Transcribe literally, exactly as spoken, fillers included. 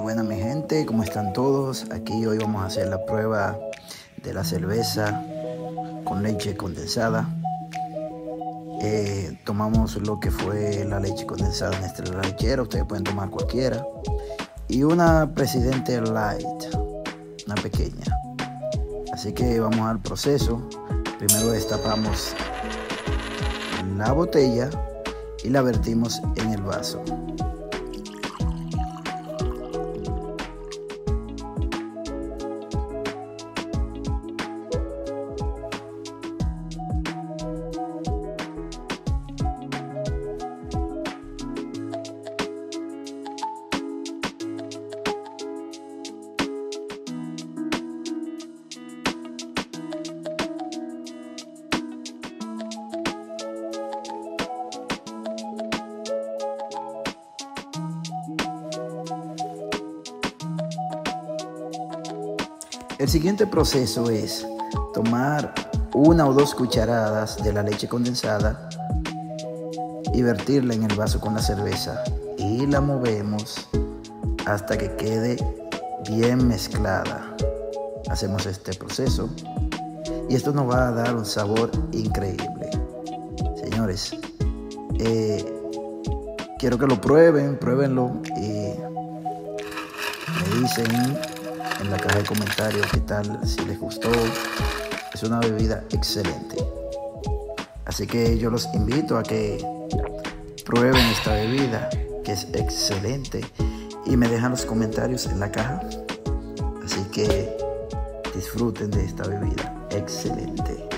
buenas mi gente, ¿cómo están todos? Aquí hoy vamos a hacer la prueba de la cerveza con leche condensada. Eh, tomamos lo que fue la leche condensada Nestlé Lechera, ustedes pueden tomar cualquiera. Y una Presidente Light, una pequeña. Así que vamos al proceso. Primero destapamos la botella y la vertimos en el vaso. El siguiente proceso es tomar una o dos cucharadas de la leche condensada y vertirla en el vaso con la cerveza y la movemos hasta que quede bien mezclada. Hacemos este proceso y esto nos va a dar un sabor increíble. Señores, eh, quiero que lo prueben, pruébenlo y me dicen en la caja de comentarios qué tal, si les gustó. Es una bebida excelente, así que yo los invito a que prueben esta bebida que es excelente y me dejan los comentarios en la caja. Así que disfruten de esta bebida excelente.